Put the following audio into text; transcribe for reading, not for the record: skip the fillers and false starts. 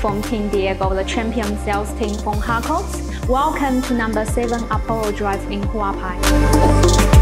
from Team Diego, the champion sales team from Harcourts. Welcome to number 7 Apollo Drive in Huapai.